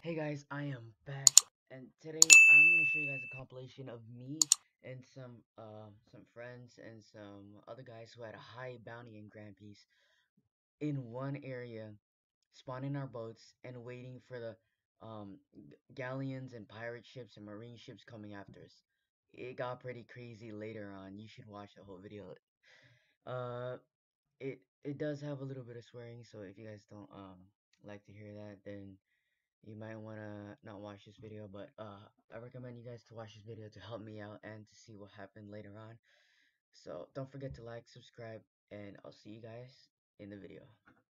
Hey guys, I am back, and today I'm gonna show you guys a compilation of me and some friends and some other guys who had a high bounty in Grand Peace in one area, spawning our boats and waiting for the galleons and pirate ships and marine ships coming after us. It got pretty crazy later on. You should watch the whole video. Uh, it does have a little bit of swearing, so if you guys don't like to hear that, then you might want to not watch this video, but I recommend you guys to watch this video to help me out and to see what happened later on. So don't forget to like, subscribe, and I'll see you guys in the video.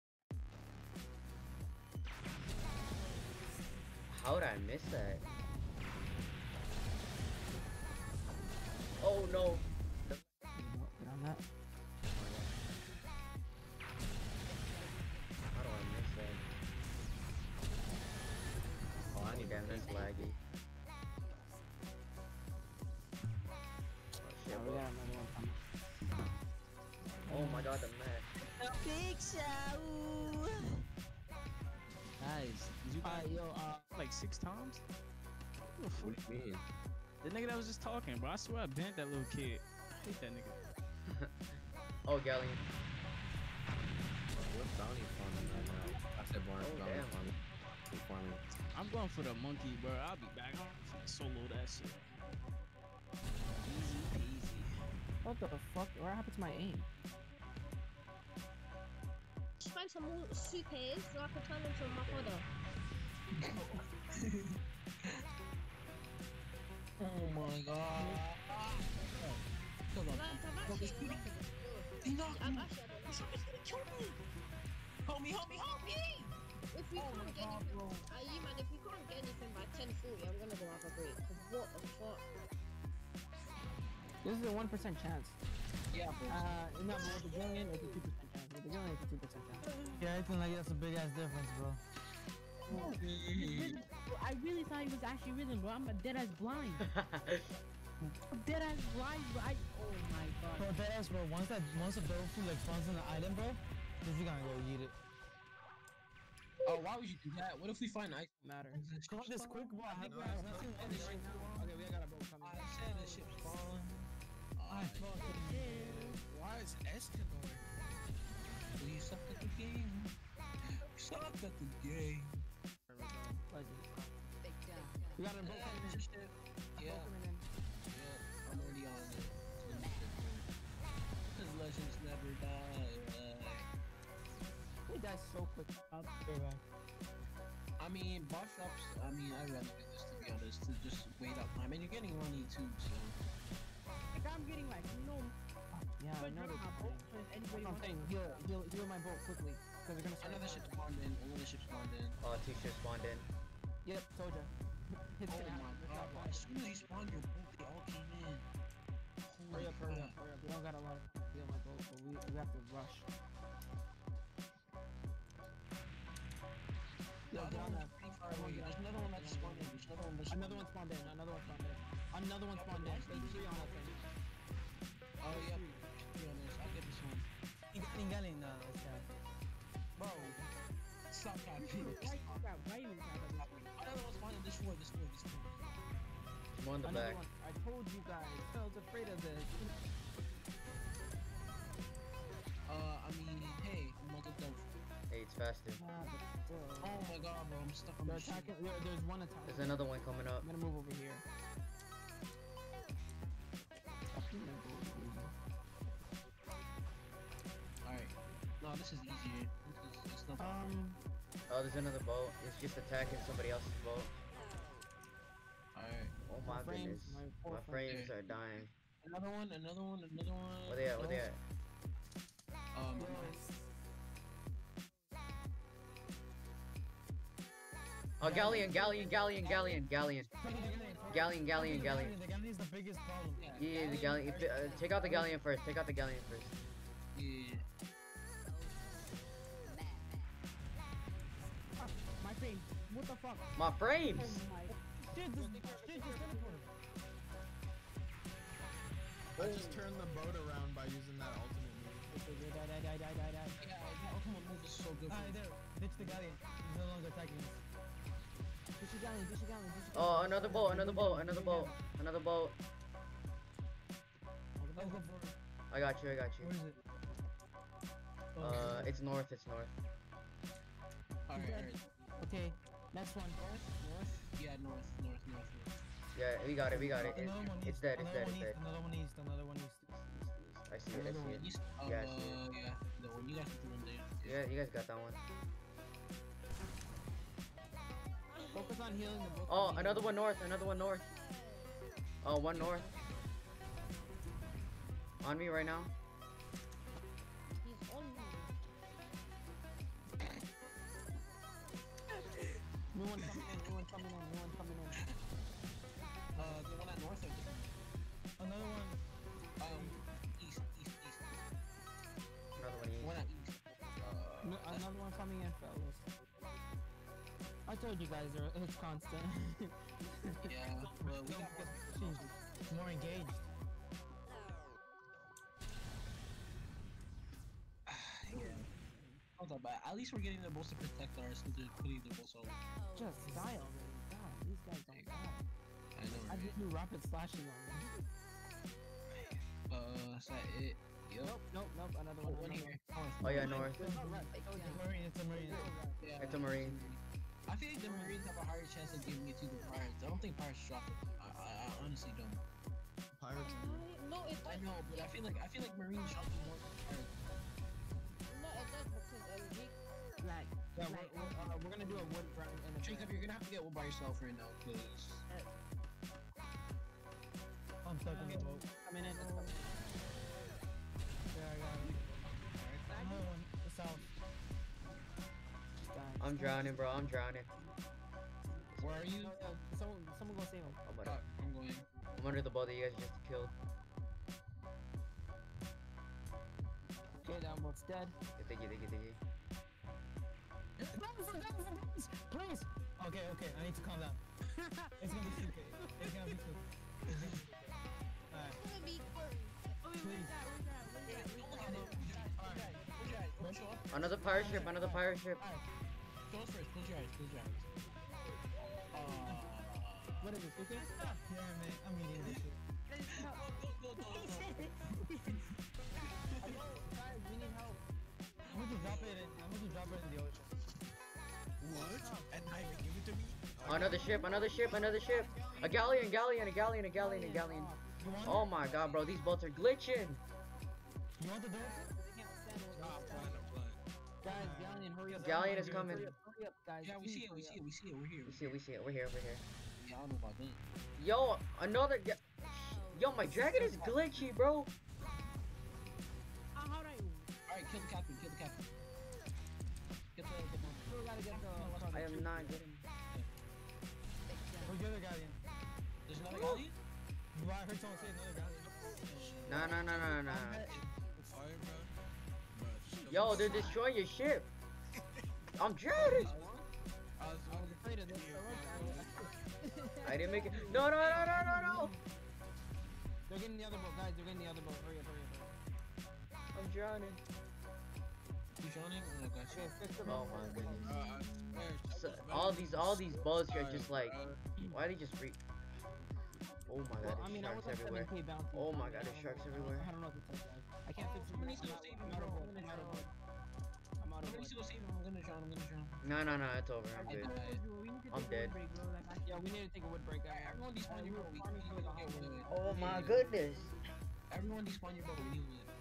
How did I miss that? Oh no! Get on that. How do I miss that? Oh, I need damn, that's laggy. Oh shit, We bro. got another one coming. Oh my god, the match. Big show. Guys, did you guys Yo, like 6 times? What do you mean? The nigga that was just talking, bro. I swear I bent that little kid. I hate that nigga. Oh, Galleon. What bounty farming right now? I said bounty damn. farming. Keep farming. I'm going for the monkey, bro. I'll be back. I'm finna solo that shit. Easy peasy. what the fuck? What happened to my aim? Just find some more supers so I can turn into my fodder. Oh my god. Hold on. I've actually He knocked I've me. actually Somebody's gonna kill me. Help me, help me, help me. if we can't get anything, you man, if we can't get anything by 10:40, I'm gonna go have a break. Cause what the fuck? This is a 1% chance. Yeah, No, but with the Gillian, it's a 2% chance. With the Gillian, it's a 2% chance. Yeah, acting like that's a big ass difference, bro. I really thought he was actually rhythm, bro. I'm a dead ass blind. I'm dead ass blind, bro. Oh my Bro, god. deadass, bro. Once the dough food like spawns in the island, bro, then you gonna go eat it. Oh, why would you do that? What if we find ice? Matter. Come on, this quick, bro. I think we have nothing on this shit. Okay, we got a boat coming. I said the ship's falling. I fucking. Why is Escanor? We suck at the game. Suck at the game. Legend. We got a boat coming in. Yeah, Boat coming in. yeah, I'm already on it. Cause legends never die. We died so quick. I mean, boss shops. I mean, I'd rather do this to be honest. To just wait up time, and you're getting money too. So Like I'm getting like no. Yeah, I know my boat. If anybody I'm wants saying, heal my boat quickly. Because they're gonna start. another ship spawned in. Another ship spawned in. Oh, t-shirt spawned in. Yep, told ya. Hit Oh it my out. god! As soon as you spawned your boat, they all came in. Hurry up, hurry up, hurry up. We don't got a lot of heal my boat, but we have to rush. The Yo, other get on one's that. pretty far away. There's another one that's spawned in. There's another one that's Another one spawned in. Another one spawned in. Another one spawned in. Stay free on that thing. Oh yeah. To be honest, I'll get this one. Ingali, nah, it's not. Bro, stop that. Why you Another one spawned in. This one. I'm on the Another back. one. I told you guys. I was afraid of this. I mean, hey, I'm not the Hey, it's faster. Oh my god, bro, I'm stuck on They're the ship. attacking. There's one attack. There's another one coming up. I'm gonna move over here. Alright. No, this is easier. It's not Oh, there's another boat. It's just attacking somebody else's boat. Alright. Oh my frames, goodness. my My poor frames are dying. Another one. Where they at? Where they at? Oh, galleon. The galleon is the biggest problem. Yeah, the galleon. Take out the galleon first. Take out the galleon first. Yeah. my frame? What the fuck? My frames! Oh my. Shit, this shit just teleported. I just turned the boat around by using that ultimate move. Die. Yeah, the ultimate move is so good. Alright, there. Ditch the galleon. He's no longer attacking us. Oh, another boat, another boat, another boat, another boat. I'll go for it. I got you, I got you. Where is it? Oh, It's north, it's north. Alright. Okay, next one. North? Yeah, north. Yeah, we got it, we got it. Another one It's east, dead, it's another dead, one it's dead. east, another one east, another one east. I see it, I see it. East? Yeah, I see it. Yeah. The one you guys have to run there. Yeah, you guys got that one. Focus on healing the book. Oh, another one north, another one north. Oh, one north. On me right now. He's on me. New one coming in, new one coming in, new one coming in. The one at north or Another one. east. Another one The one east. at east. Another one coming in, fellas. I told you guys, it's constant. Yeah, but we got one. It's more engaged. Yeah. Not that bad. At least we're getting the most to protect ours because they're putting their most over. Just die already. God, these guys don't die. I know, I right? just do rapid slashing on them. Is that it? Yup. Nope, another Oh, one. one Another here. Oh yeah, north. one. It's a marine, it's a marine. Yeah. It's a marine. I feel like the Marines have a higher chance of giving it to the Pirates. I don't think Pirates drop it. I honestly don't. Pirates. No, it I does. know, but I feel like Marines drop it more than Pirates. No, it does because we Like, Yeah, we're gonna do a wood grind and a Jacob, you're gonna have to get one by yourself right now, cause I'm stuck in the boat. coming in. Yeah, I got it. Another one, south. I'm drowning, bro. I'm drowning. where are you? Someone go save him. Oh my god. I'm going. I'm under the boat that you guys just killed. Okay, that boat's dead. Thingy. Please! Okay, I need to calm down. It's gonna be okay. It's gonna be cool. Alright, gonna be first. please. Another pirate ship, another pirate ship. Close first. Close your eyes. What is this? Okay? Yeah, man, I'm eating this shit. Go. Guys, we need help. I'm gonna just drop it in the ocean. What? And not even give it to me? Another ship. A galleon. You want Oh my god, bro. These boats are glitching. You want the door? They can't stand it. Nah, I'm flying. Guys, Galleon, hurry up. Galleon is coming. Hurry up, guys. Yeah, we see it. We're here. We see it. We're here. Yeah, I don't know about that. Yo, another. Yo, my dragon is glitchy, bro. How do I? Alright, kill the captain. Get the. We gotta get the. I am not getting. Where's the other galleon? There's another galleon? Well, I heard someone say another galleon. Nah. Fire, bro. Yo, they're destroying your ship. I'm drowning. I was I was afraid of this. I didn't make it. No. They're getting the other boat, guys. They're getting the other boat. Hurry up. I'm drowning. You drowning? Oh my gosh. Okay, fix the Oh boat. my goodness. I swear. So, all these boats are just like, why they just freak? Oh my god, Well, I there's mean, I sharks was like everywhere. 7K bounty. Oh my god, there's sharks everywhere. I don't know what to tell you guys. I can't fix it. Somebody needs to go save me, I'm out of bro. wood. I'm out of wood. Somebody needs to go save him. I'm gonna drown. No, it's over. I'm good. I'm dead. Yeah, we need to take a wood break. Everyone despawn your boat. We need to get wood. Oh my goodness. Everyone despawn your boat. We need wood.